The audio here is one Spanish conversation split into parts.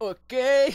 Ok.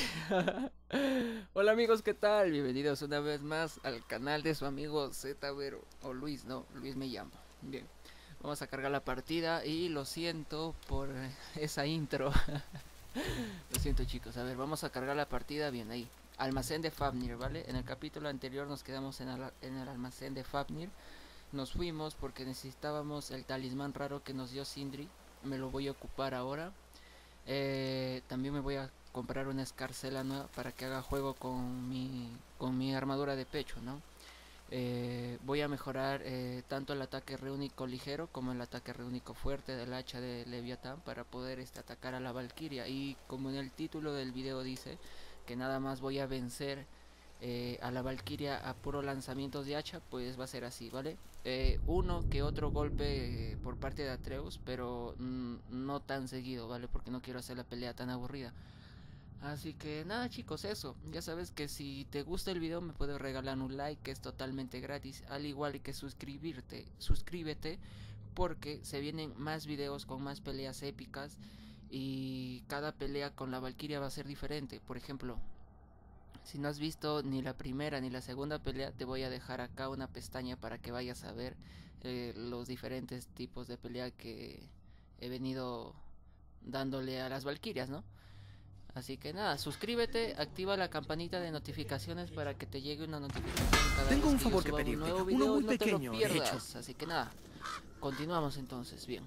Hola amigos, ¿qué tal? Bienvenidos una vez más al canal de su amigo Zetaguero. O Luis, no, Luis me llamo. Bien, vamos a cargar la partida y lo siento por esa intro. Lo siento chicos, a ver, vamos a cargar la partida bien ahí. Almacén de Fafnir, ¿vale? En el capítulo anterior nos quedamos en el almacén de Fafnir. Nos fuimos porque necesitábamos el talismán raro que nos dio Sindri. Me lo voy a ocupar ahora. También me voy a comprar una escarcela nueva para que haga juego con mi armadura de pecho, ¿no? Voy a mejorar tanto el ataque reúnico ligero como el ataque reúnico fuerte del hacha de Leviatán para poder atacar a la Valkyria. Y como en el título del video dice que nada más voy a vencer a la Valkyria a puro lanzamientos de hacha, pues va a ser así, ¿vale? Uno que otro golpe por parte de Atreus, pero no tan seguido, ¿vale? Porque no quiero hacer la pelea tan aburrida. Así que nada chicos, eso. Ya sabes que si te gusta el video me puedes regalar un like, que es totalmente gratis. Al igual que suscríbete, porque se vienen más videos con más peleas épicas. Y cada pelea con la Valkyria va a ser diferente. Por ejemplo, si no has visto ni la primera ni la segunda pelea, te voy a dejar acá una pestaña para que vayas a ver los diferentes tipos de pelea que he venido dándole a las Valkyrias, ¿no? Así que nada, suscríbete, activa la campanita de notificaciones para que te llegue una notificación cada Tengo vez un que yo favor que suba un pedirte, nuevo uno video y muy no te lo pequeño, de hecho. pierdas. Así que nada, continuamos entonces, bien.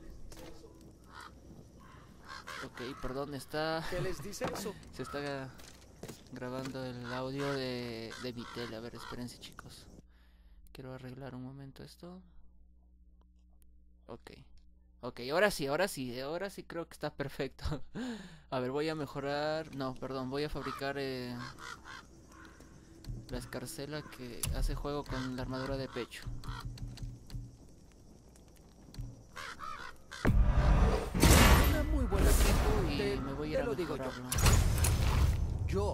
Ok, perdón, ¿Qué les dice eso? se está grabando el audio de mi tele. A ver, espérense chicos. Quiero arreglar un momento esto. Ok. Ok, ahora sí creo que está perfecto. A ver, voy a mejorar. No, perdón, voy a fabricar la escarcela que hace juego con la armadura de pecho. Una muy buena Y te, me voy a ir te a lo digo yo. mejorarlo. Yo.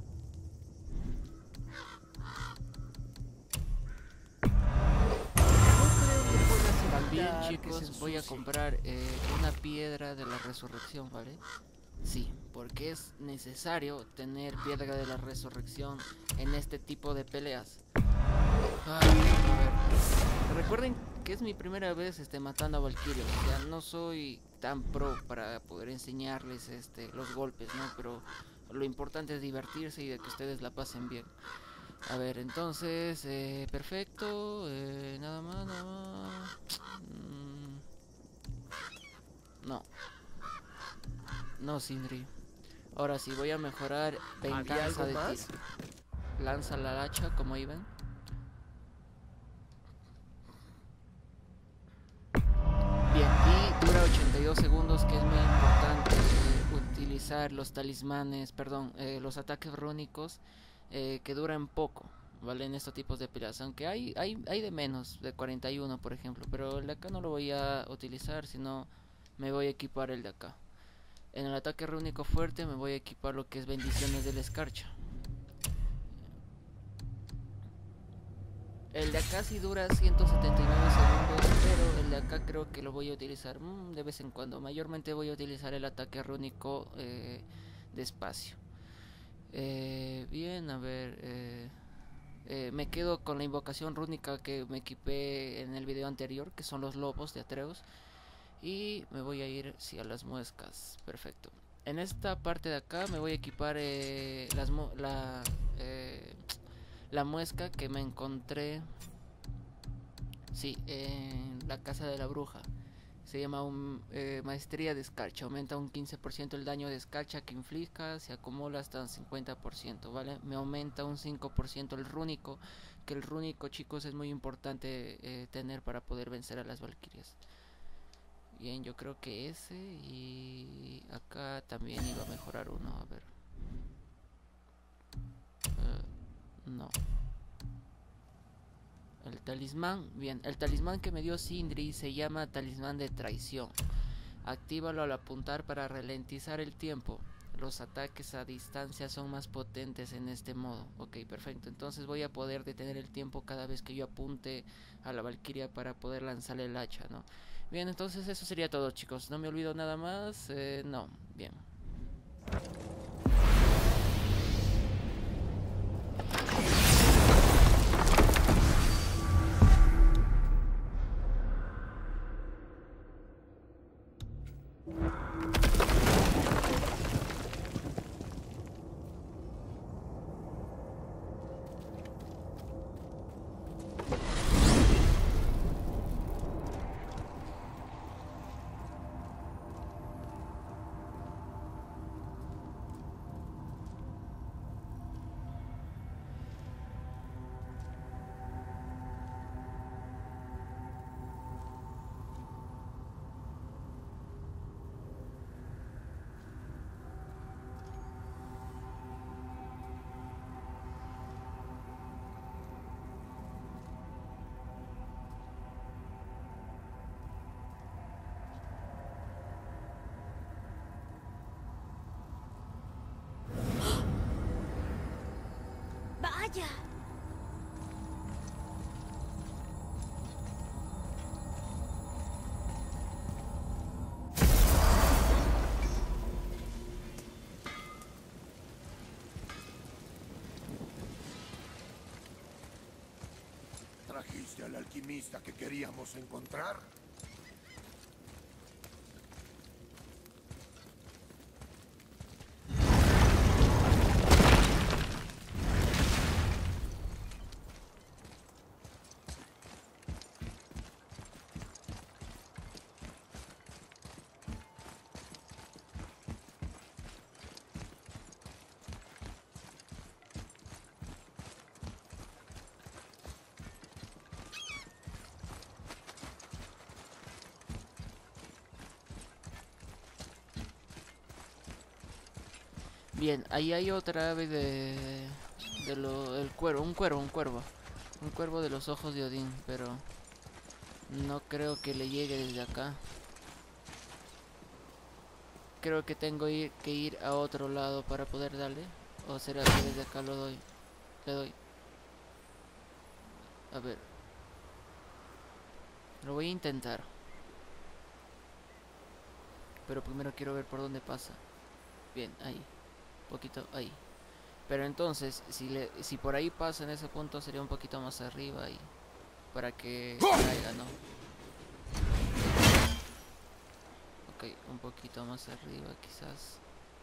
No creo que puedas También evitar que se chicos voy a ensucie. comprar una piedra de la resurrección, ¿vale? Sí, porque es necesario tener piedra de la resurrección en este tipo de peleas. Ay, a ver. Recuerden que es mi primera vez matando a Valkyrios. O sea, no soy tan pro para poder enseñarles los golpes, ¿no? Pero lo importante es divertirse y de que ustedes la pasen bien. A ver, entonces, perfecto. Nada más, nada más. No, no, Sindri. Ahora sí, voy a mejorar ¿Había venganza algo de ti. más? Lanza la hacha, como ahí ven. Bien, y dura 82 segundos, que es muy importante utilizar los talismanes, perdón, los ataques rúnicos que duran poco, ¿vale? En estos tipos de peleas, aunque hay de menos, de 41 por ejemplo, pero el de acá no lo voy a utilizar, sino me voy a equipar el de acá. En el ataque rúnico fuerte me voy a equipar lo que es bendiciones de la escarcha. El de acá sí dura 179 segundos, pero el de acá creo que lo voy a utilizar de vez en cuando. Mayormente voy a utilizar el ataque rúnico despacio. Bien, a ver. Me quedo con la invocación rúnica que me equipé en el video anterior, que son los lobos de Atreus. Y me voy a ir a las muescas. Perfecto. En esta parte de acá me voy a equipar la muesca que me encontré, sí, en la casa de la bruja. Se llama maestría de escarcha. Aumenta un 15% el daño de escarcha que inflige. Se acumula hasta un 50%, ¿vale? Me aumenta un 5% el rúnico. Que el rúnico, chicos, es muy importante tener para poder vencer a las valquirias. Bien, yo creo que ese. Y acá también iba a mejorar uno. A ver. No. El talismán, bien, el talismán que me dio Sindri se llama talismán de traición. Actívalo al apuntar para ralentizar el tiempo. Los ataques a distancia son más potentes en este modo. Ok, perfecto. Entonces voy a poder detener el tiempo cada vez que yo apunte a la Valkyria para poder lanzarle el hacha, ¿no? Bien, entonces eso sería todo, chicos. No me olvido nada más. No, bien. Vaya. ¿Trajiste al alquimista que queríamos encontrar? Bien, ahí hay otra ave el cuervo, un cuervo. Un cuervo de los ojos de Odín, pero no creo que le llegue desde acá. Creo que tengo que ir a otro lado para poder darle. O será que desde acá lo doy. Le doy. A ver. Lo voy a intentar. Pero primero quiero ver por dónde pasa. Bien, ahí. Poquito ahí. Pero entonces, si por ahí pasa en ese punto, sería un poquito más arriba y para que caiga, ¿no? Ok, un poquito más arriba quizás.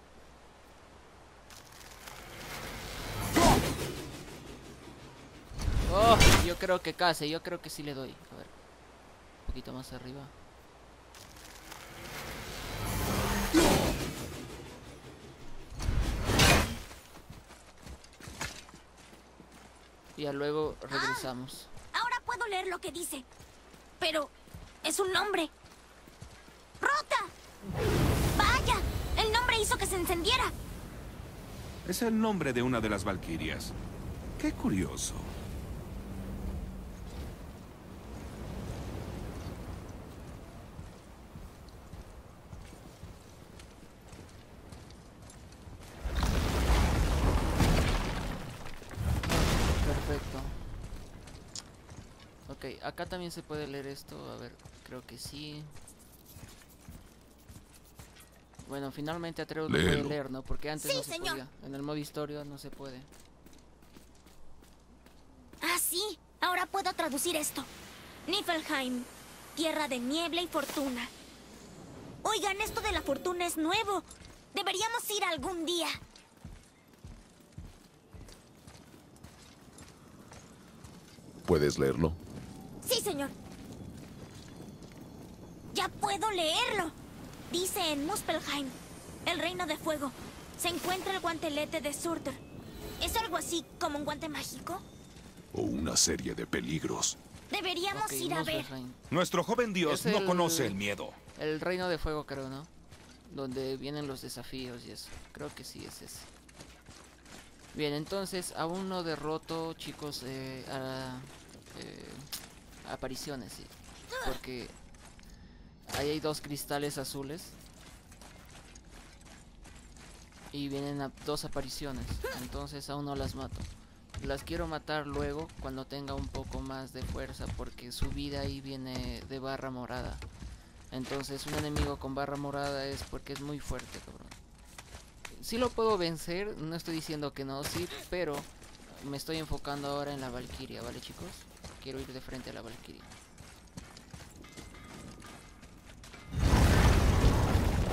Oh, yo creo que casi, yo creo que sí le doy. A ver, un poquito más arriba. Y ya luego regresamos. Ahora puedo leer lo que dice. Pero es un nombre. ¡Rota! ¡Vaya! El nombre hizo que se encendiera. Es el nombre de una de las valquirias. Qué curioso. Perfecto. Ok, acá también se puede leer esto. A ver, creo que sí. Bueno, finalmente Atreus lo puede leer, ¿no? Porque antes Sí, no se señor. podía. En el modo historia no se puede. Ah, sí. Ahora puedo traducir esto. Niflheim, tierra de niebla y fortuna. Oigan, esto de la fortuna es nuevo. Deberíamos ir algún día. ¿Puedes leerlo? Sí, señor. Ya puedo leerlo. Dice en Muspelheim, el reino de fuego, se encuentra el guantelete de Surtur. ¿Es algo así como un guante mágico? ¿O una serie de peligros? Deberíamos Ok, ir a ver. Muspelheim. Nuestro joven dios Es no el- conoce el miedo. El reino de fuego, creo, ¿no? Donde vienen los desafíos y eso. Creo que sí es ese. Bien, entonces aún no derroto, chicos, apariciones, sí. Porque ahí hay 2 cristales azules. Y vienen dos apariciones. Entonces aún no las mato. Las quiero matar luego cuando tenga un poco más de fuerza. Porque su vida ahí viene de barra morada. Entonces un enemigo con barra morada es porque es muy fuerte, cabrón. Sí lo puedo vencer, no estoy diciendo que no, sí, pero me estoy enfocando ahora en la Valquiria, ¿vale, chicos? Quiero ir de frente a la Valquiria.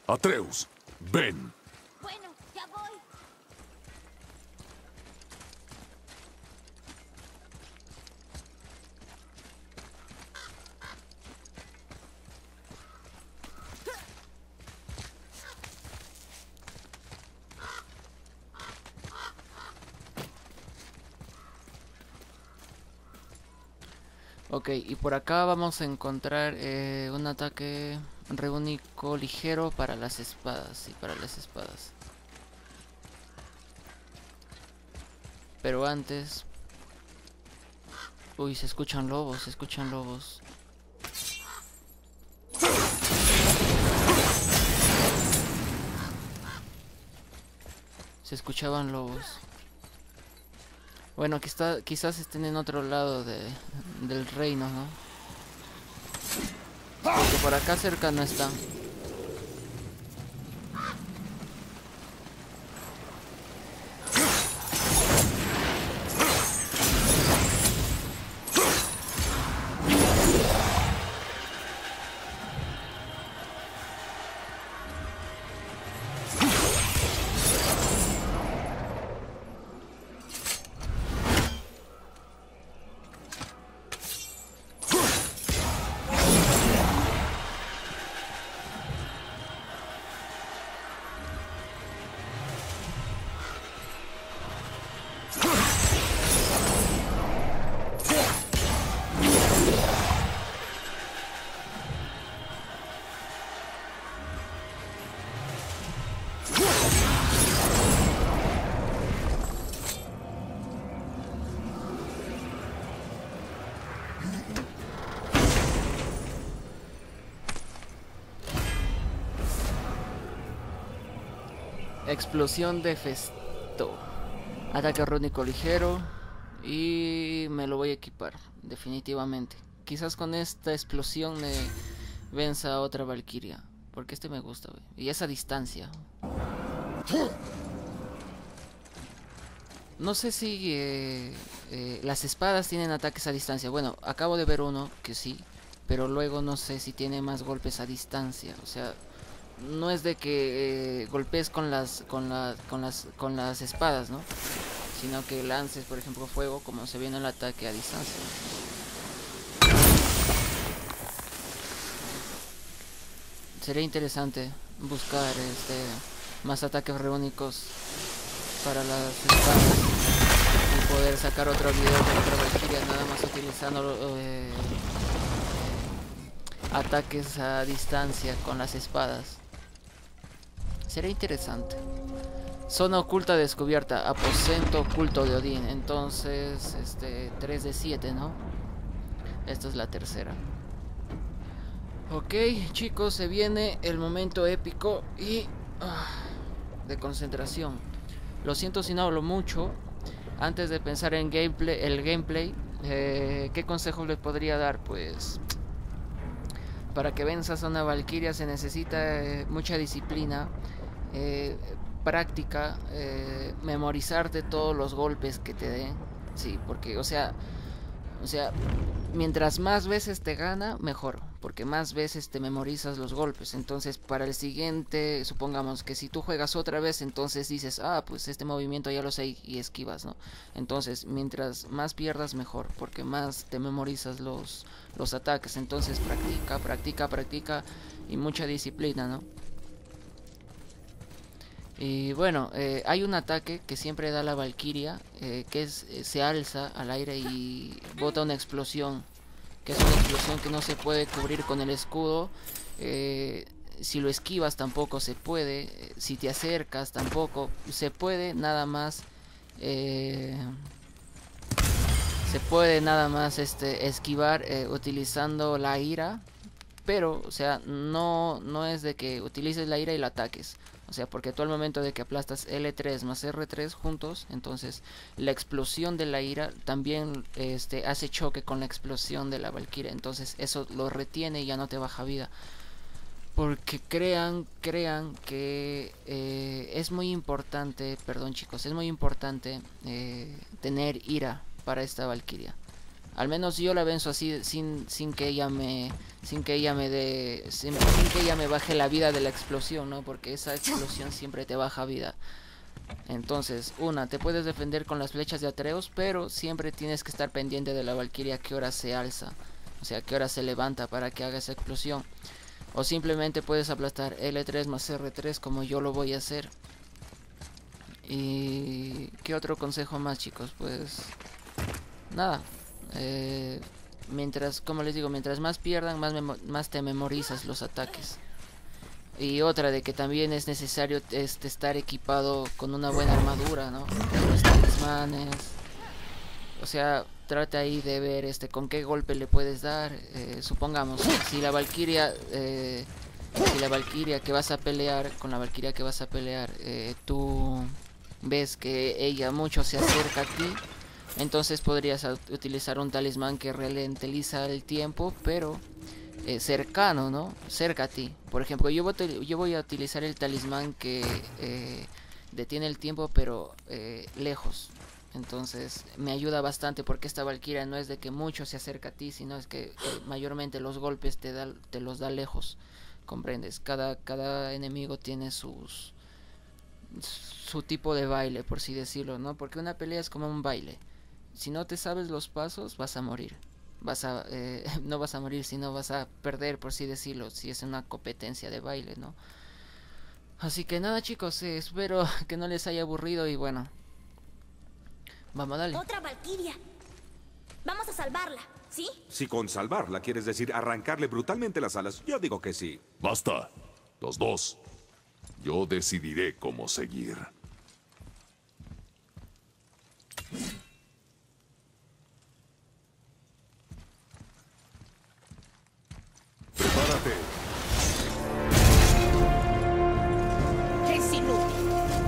Atreus, ven. Bueno, ya voy. Ok, y por acá vamos a encontrar un ataque reúnico ligero para las espadas. Y para las espadas. Pero antes... Uy, se escuchan lobos, se escuchan lobos. Se escuchaban lobos. Bueno, aquí está, quizás estén en otro lado del reino, ¿no? Porque por acá cerca no están. Explosión de Festo. Ataque rúnico ligero. Y me lo voy a equipar, definitivamente. Quizás con esta explosión me venza a otra Valquiria. Porque este me gusta, wey. Y esa distancia. No sé si las espadas tienen ataques a distancia. Bueno, acabo de ver uno que sí. Pero luego no sé si tiene más golpes a distancia. O sea, no es de que golpees con las espadas, ¿no? Sino que lances, por ejemplo, fuego, como se ve en el ataque a distancia. Sería interesante buscar más ataques reúnicos para las espadas y poder sacar otro video de otra Valquiria nada más utilizando ataques a distancia con las espadas. Sería interesante. Zona oculta descubierta. Aposento oculto de Odín. Entonces, 3 de 7, ¿no? Esta es la tercera. Ok, chicos, se viene el momento épico y de concentración. Lo siento si no hablo mucho. Antes de pensar en el gameplay, ¿qué consejos les podría dar? Pues, para que venzas a una Valquiria se necesita mucha disciplina, práctica, memorizarte todos los golpes que te den. Sí, porque, o sea, mientras más veces te gana, mejor, porque más veces te memorizas los golpes. Entonces, para el siguiente, supongamos que si tú juegas otra vez, entonces dices, pues este movimiento ya lo sé y esquivas, ¿no? Entonces, mientras más pierdas, mejor, porque más te memorizas los ataques. Entonces, practica y mucha disciplina, ¿no? Y bueno, hay un ataque que siempre da la Valquiria, que se alza al aire y bota una explosión, que es una explosión que no se puede cubrir con el escudo. Si lo esquivas tampoco se puede, si te acercas tampoco se puede, nada más esquivar utilizando la ira. Pero, o sea, no es de que utilices la ira y la ataques. O sea, porque tú al momento de que aplastas L3 más R3 juntos, entonces la explosión de la ira también hace choque con la explosión de la Valquiria. Entonces eso lo retiene y ya no te baja vida. Porque crean que es muy importante, perdón chicos, es muy importante tener ira para esta Valquiria. Al menos yo la venzo así sin que ella me baje la vida de la explosión, ¿no? Porque esa explosión siempre te baja vida. Entonces, te puedes defender con las flechas de Atreus, pero siempre tienes que estar pendiente de la valquiria que hora se alza, o sea, que hora se levanta para que haga esa explosión. O simplemente puedes aplastar L3 más R3 como yo lo voy a hacer. Y ¿qué otro consejo más, chicos? Pues nada, como les digo, mientras más pierdan, más te memorizas los ataques. Y otra de que también es necesario estar equipado con una buena armadura, ¿no? Los talismanes. O sea, trata ahí de ver con qué golpe le puedes dar. Supongamos, si la valquiria que vas a pelear, tú ves que ella mucho se acerca a ti, entonces podrías utilizar un talismán que ralentiza el tiempo, pero cercano, ¿no? Cerca a ti. Por ejemplo, yo voy a utilizar el talismán que detiene el tiempo, pero lejos. Entonces me ayuda bastante porque esta valquiria no es de que mucho se acerca a ti, sino es que mayormente los golpes te los da lejos. ¿Comprendes? Cada enemigo tiene su tipo de baile, por así decirlo, ¿no? Porque una pelea es como un baile. Si no te sabes los pasos, vas a morir. No vas a morir, sino vas a perder, por así decirlo, si es una competencia de baile, ¿no? Así que nada, chicos, espero que no les haya aburrido y bueno, vamos a darle. Otra valquiria. Vamos a salvarla, ¿sí? Si con salvarla quieres decir arrancarle brutalmente las alas, yo digo que sí. Basta. Los dos. Yo decidiré cómo seguir. Prepárate. ¡Es inútil!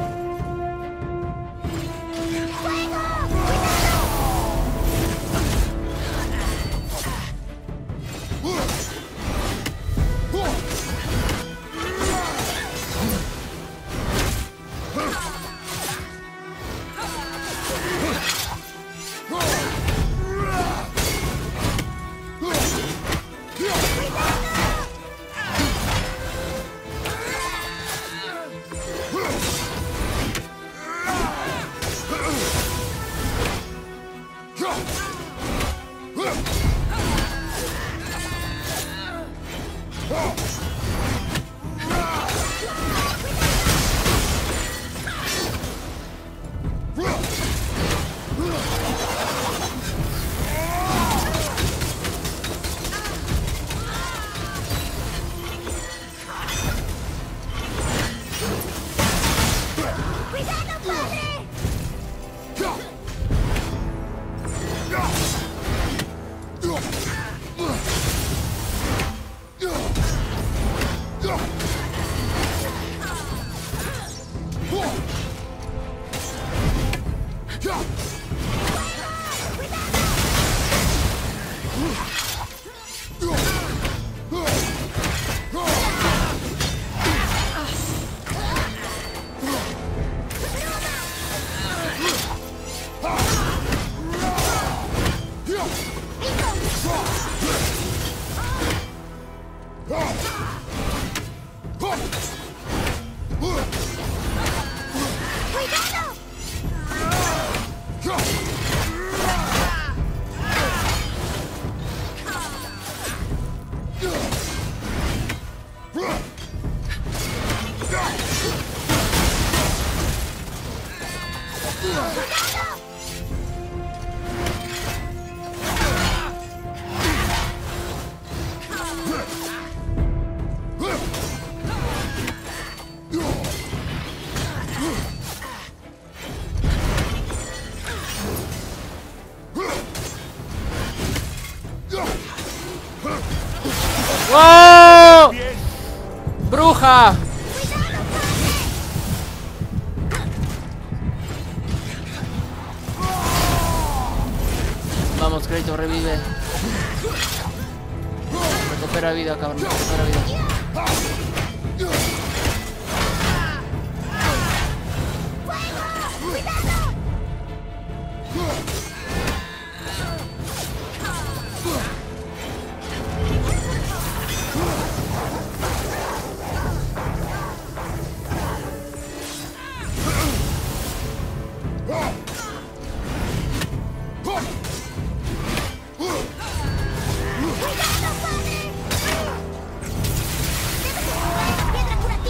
¡Wow! ¡Bruja! Vamos, Kratos, revive. Recupera vida, cabrón. Recupera vida.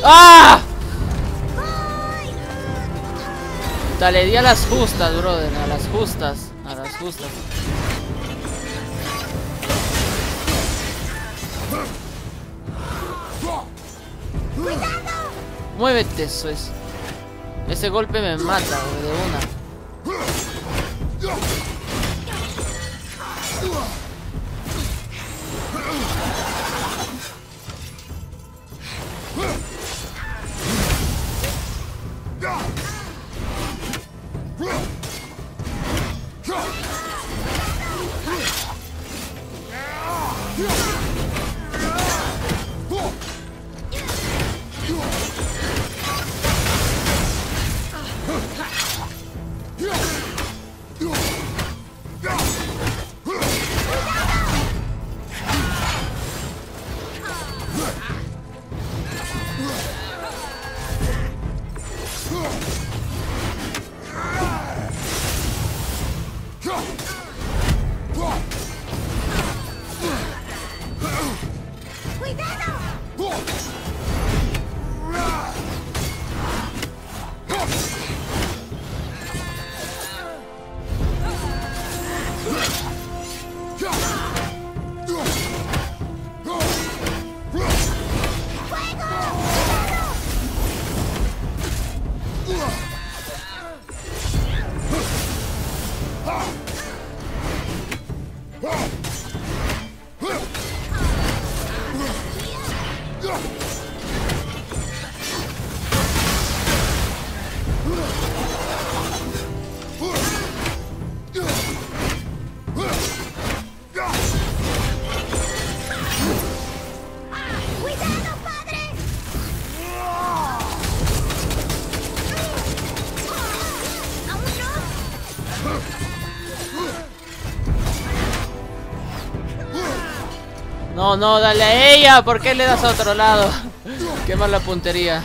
¡Ah! Dale, di a las justas, brother. A las justas. A las justas. Muévete, eso es. Ese golpe me mata, güey, de una. No, no, dale a ella. ¿Por qué le das a otro lado? Qué mala puntería.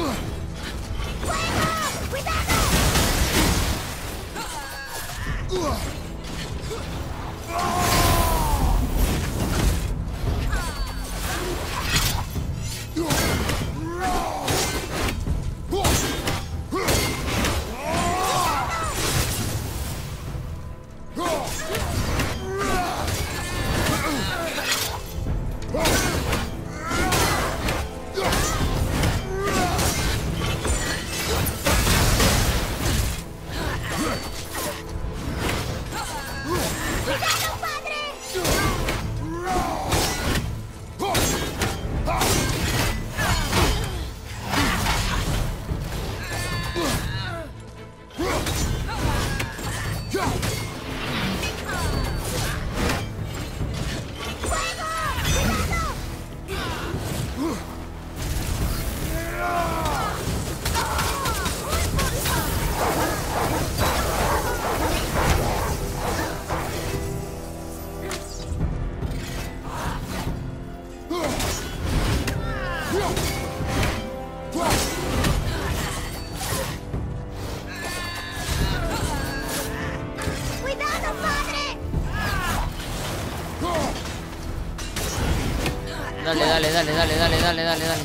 Dale, dale, dale, dale, dale, dale, dale, dale.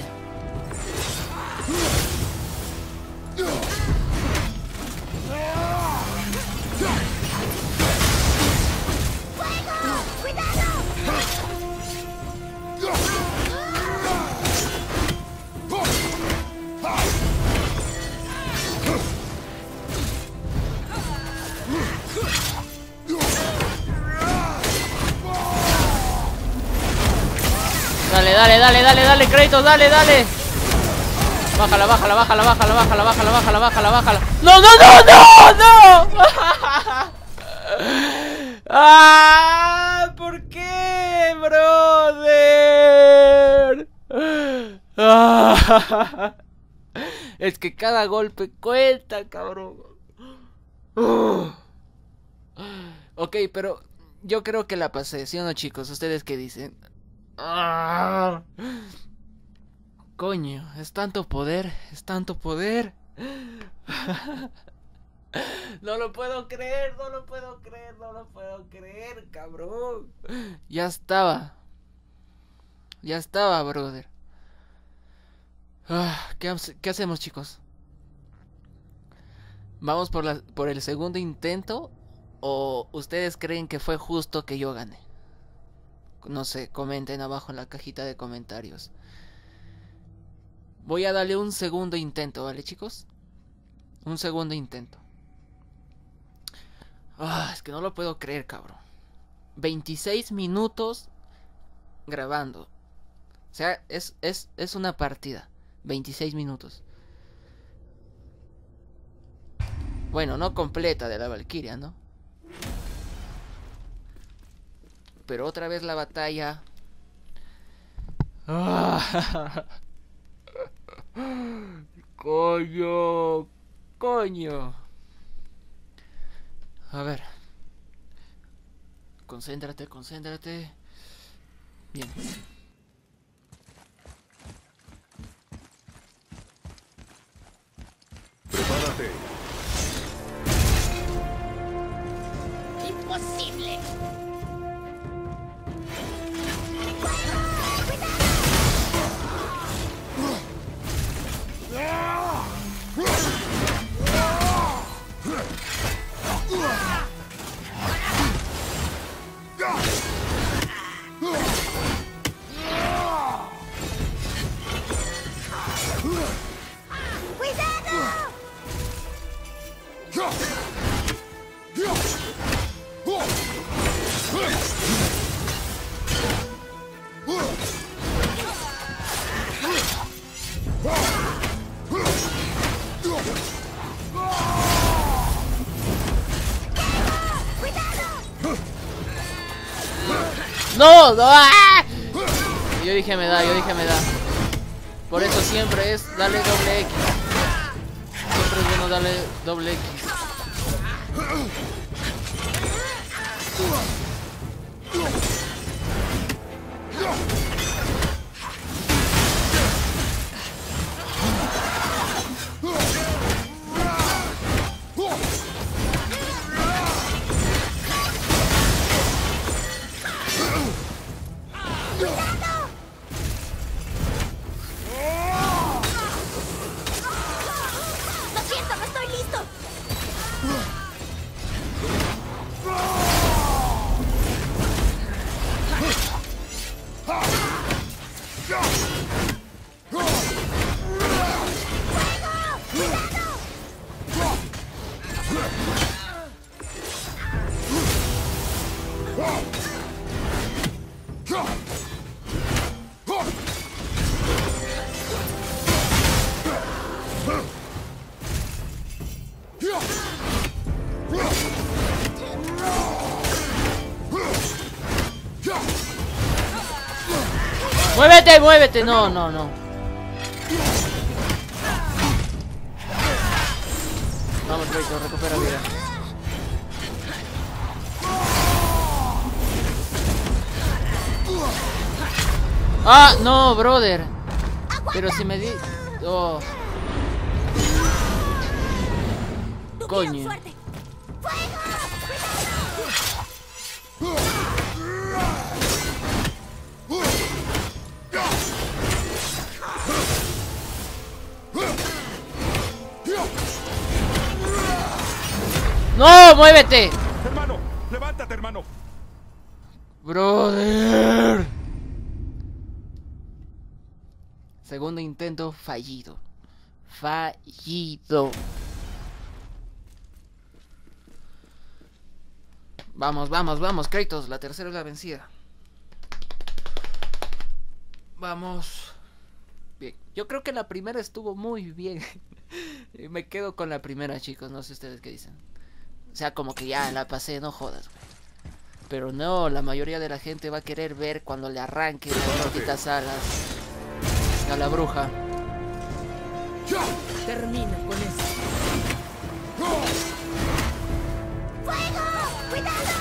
Dale, dale, dale, dale, dale, Kratos, dale, dale. Bájala, bájala, bájala, bájala, bájala, bájala, bájala, bájala, bájala. ¡No, no, no, no, no! ¡Ah! ¿Por qué, brother? Ah, es que cada golpe cuenta, cabrón. Ok, pero yo creo que la pasé, ¿sí o no, chicos? ¿Ustedes qué dicen? ¡Ah! Coño, es tanto poder, es tanto poder. No lo puedo creer, no lo puedo creer, no lo puedo creer, cabrón. Ya estaba, brother. ¿Qué hacemos, chicos? ¿Vamos por el segundo intento? ¿O ustedes creen que fue justo que yo gane? No sé, comenten abajo en la cajita de comentarios. Voy a darle un segundo intento, ¿vale, chicos? Un segundo intento. Es que no lo puedo creer, cabrón. 26 minutos grabando. O sea, es una partida. 26 minutos. Bueno, no completa de la Valquiria, ¿no? Pero otra vez la batalla. Coño. Coño. A ver. Concéntrate, concéntrate. Bien. Prepárate. ¡Imposible! ¡No! ¡No! ¡Ah! Yo dije me da. Por eso siempre es darle doble X. Siempre es bueno darle doble X. Lo siento, no estoy listo. ¡Muévete, muévete! No. Vamos, Kratos, recupera vida. ¡Ah! ¡No, brother! Pero si me di... Oh. Coño. Suerte. ¡No! ¡Muévete! Hermano, levántate, hermano. Brother. Segundo intento fallido. Vamos, Kratos. La tercera es la vencida. Vamos. Bien. Yo creo que la primera estuvo muy bien. Me quedo con la primera, chicos. No sé ustedes qué dicen. O sea, como que ya la pasé, no jodas, güey. Pero no, la mayoría de la gente va a querer ver cuando le arranque las malditas alas a la bruja. Termina con esto. ¡Fuego! ¡Cuidado!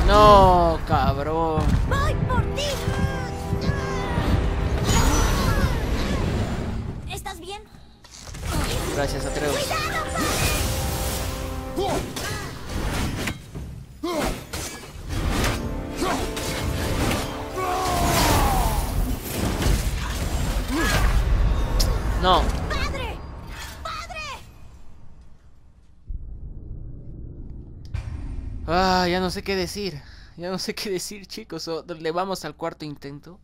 No, cabrón. ¡Voy por ti! ¿Estás bien? Gracias, Atreus. No. ¡Padre! ¡Padre! Ah, ya no sé qué decir. Ya no sé qué decir, chicos. ¿Le vamos al cuarto intento?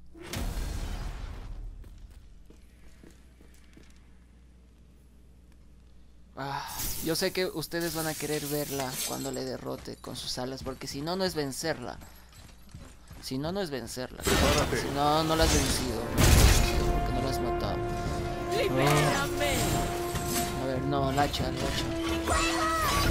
Ah, yo sé que ustedes van a querer verla cuando le derrote con sus alas, porque si no, no es vencerla. Si no, no es vencerla. Prepárate. Si no, no la has vencido. Porque no la has matado. ¡Libérame! A ver, no, la hacha, la hacha.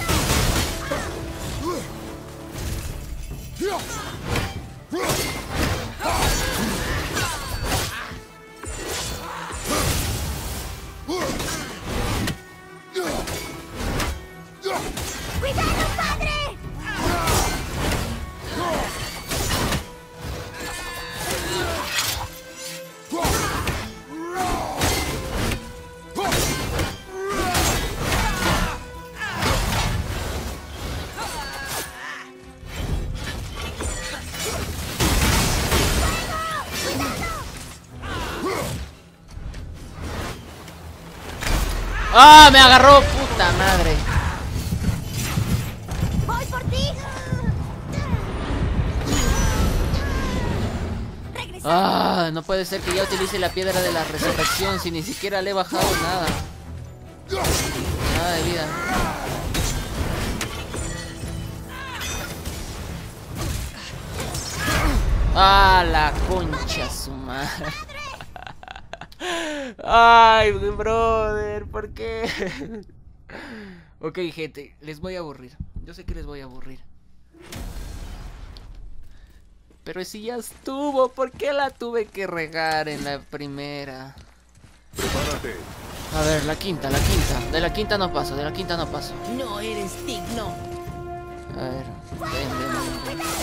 ¡Cuidado, padre! ¡Ah! ¡Me agarró! ¡Puta madre! ¡Voy por ti! ¡Regresa! ¡Ah! No puede ser que ya utilice la piedra de la resurrección si ni siquiera le he bajado nada. Nada de vida. ¡Ah! La concha su madre. Ay, brother, ¿por qué? Ok, gente, les voy a aburrir. Yo sé que les voy a aburrir. Pero si ya estuvo, ¿por qué la tuve que regar en la primera? Prepárate. A ver, la quinta, la quinta. De la quinta no paso, de la quinta no paso. No eres digno. A ver, ven, ven, ven.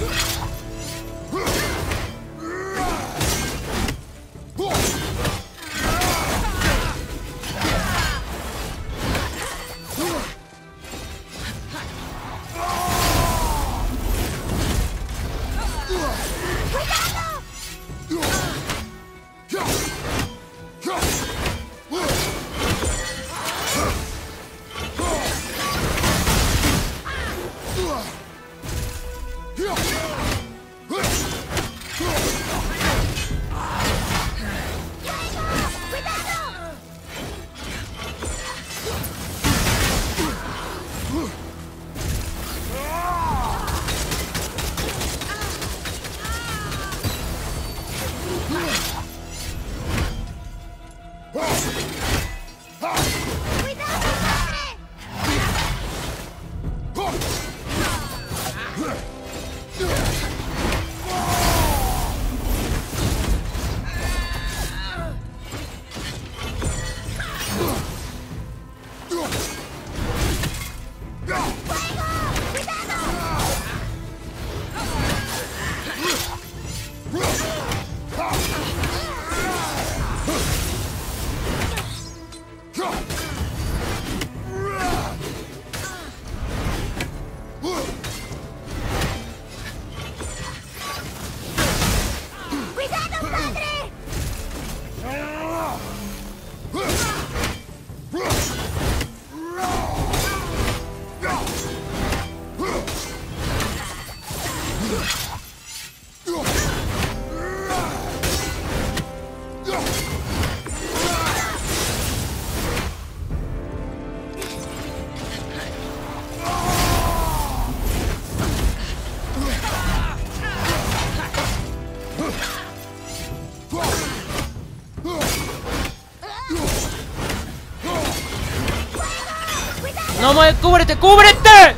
¡No me... ¡Cúbrete, cúbrete!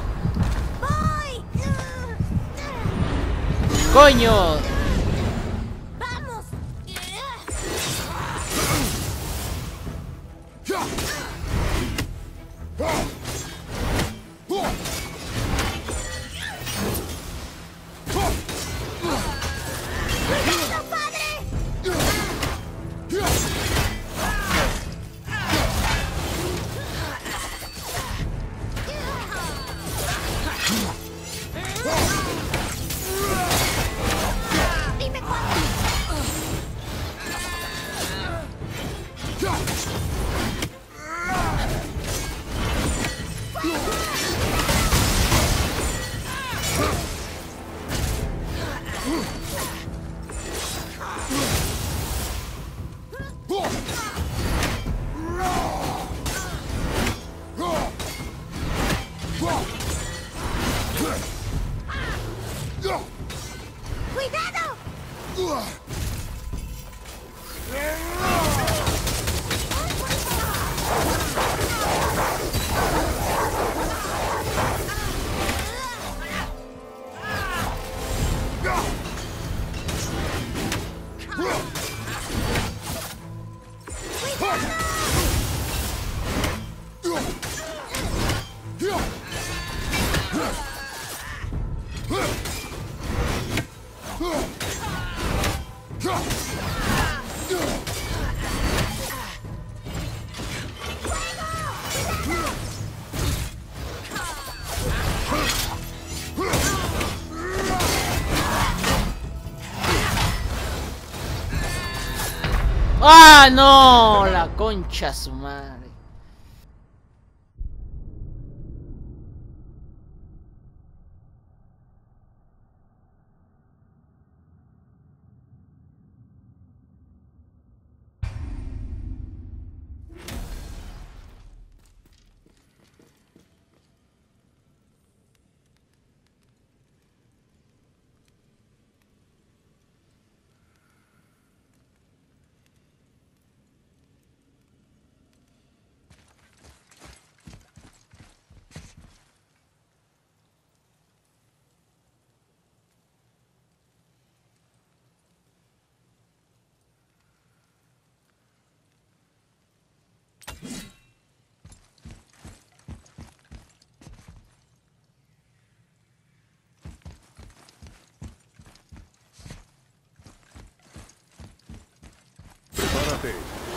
¡Voy! ¡Coño! ¡Vamos! ¡Ah, no! La concha su madre. Prepárate.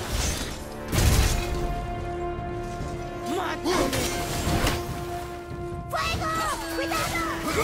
¡Fuego! ¡Cuidado!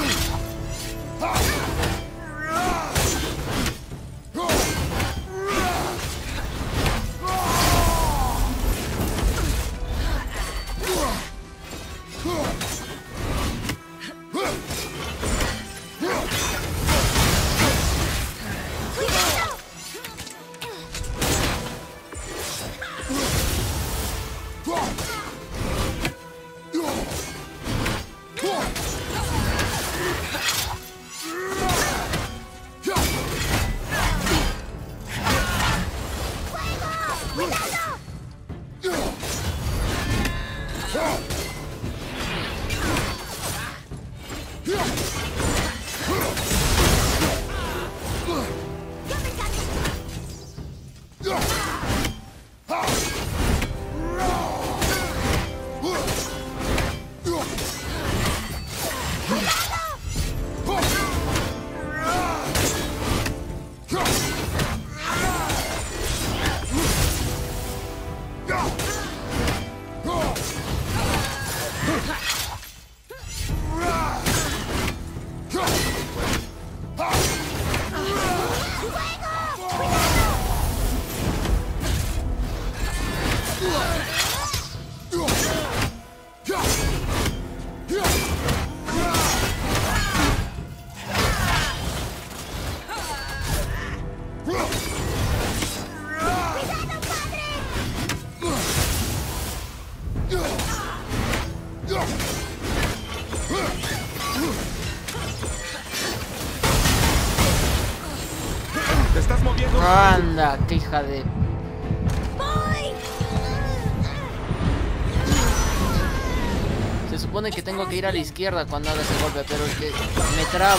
¿Te estás moviendo? Anda, qué hija de... Se supone que tengo que ir a la izquierda cuando haga ese golpe, pero es que me traba.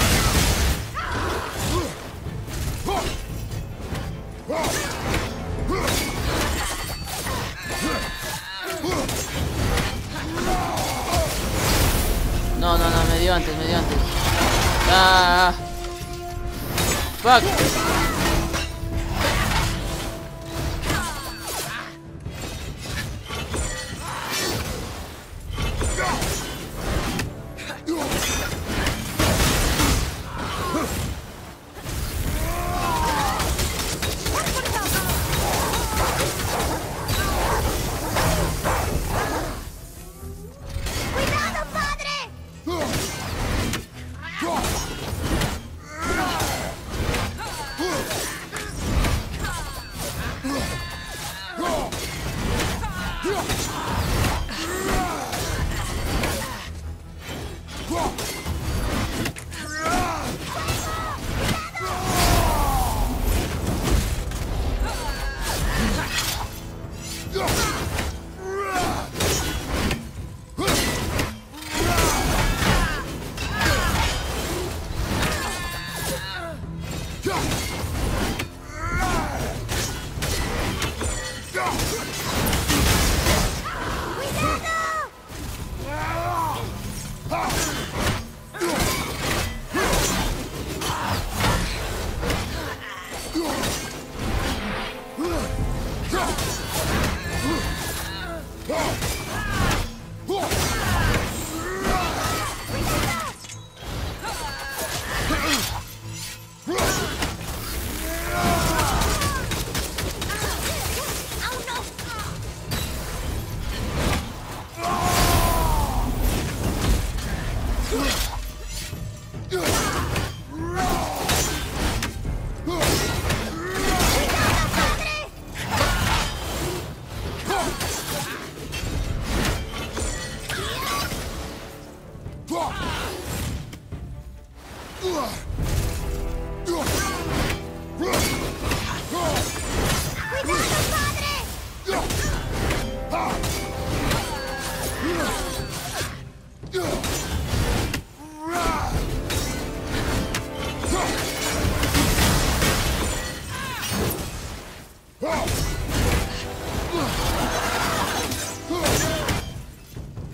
No, me dio antes. Ah, fuck.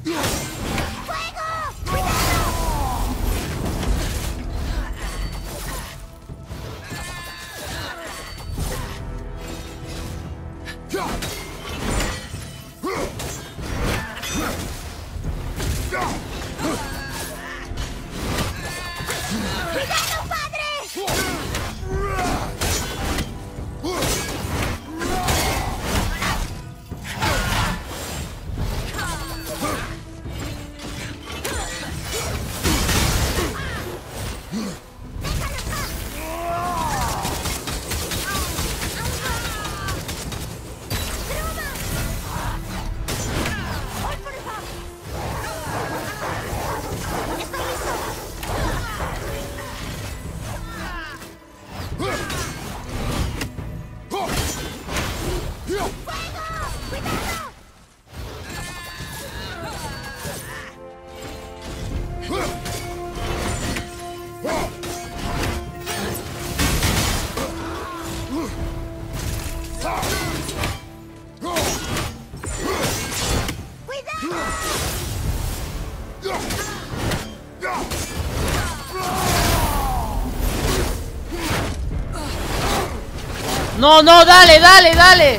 No, no, dale, dale, dale.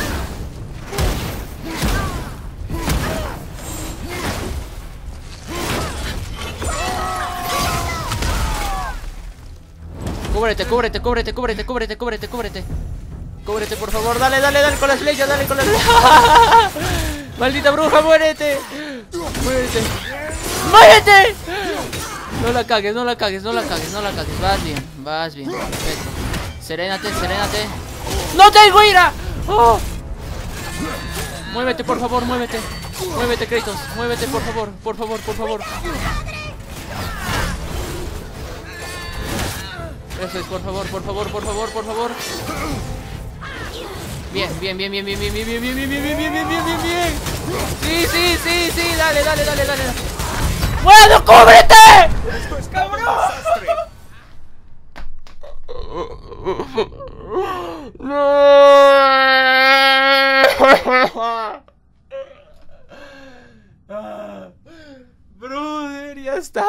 Cúbrete, cúbrete, cúbrete, cúbrete, cúbrete, cúbrete, cúbrete. Cúbrete, por favor, dale, dale, dale con las flechas, dale con las flechas. Maldita bruja, muérete. Muérete. ¡Muérete! No la cagues, no la cagues, no la cagues, no la cagues. Vas bien, perfecto. Serénate, serénate. ¡No tengo ira! ¡Oh! Muévete, por favor, muévete. Muévete, Kratos, muévete, por favor, por favor, por favor. Eso es, por favor, por favor, por favor, por favor. Bien, bien, bien, bien, bien, bien, bien, bien, bien, bien, bien, bien, bien, bien, bien, bien, bien. Sí, sí, sí, sí, dale, dale, dale, dale. ¡Bueno, cúbrete! ¡Esto es cabrón! Desastre! Brother, ya está.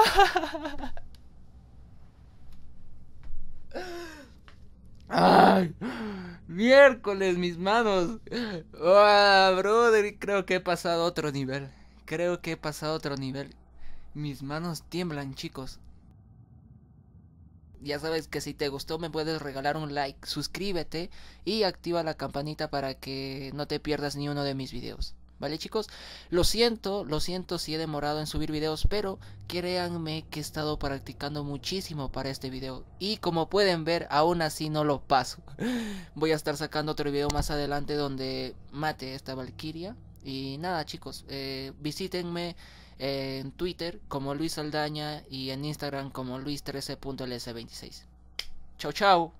Ay, miércoles, mis manos. Brother, creo que he pasado a otro nivel. Creo que he pasado a otro nivel. Mis manos tiemblan, chicos. Ya sabes que si te gustó me puedes regalar un like, suscríbete y activa la campanita para que no te pierdas ni uno de mis videos. ¿Vale, chicos? Lo siento si he demorado en subir videos, pero créanme que he estado practicando muchísimo para este video. Y como pueden ver, aún así no lo paso. Voy a estar sacando otro video más adelante donde mate a esta Valkyria. Y nada, chicos, visítenme en Twitter como Luis Saldaña y en Instagram como Luis13.ls26. Chau, chau.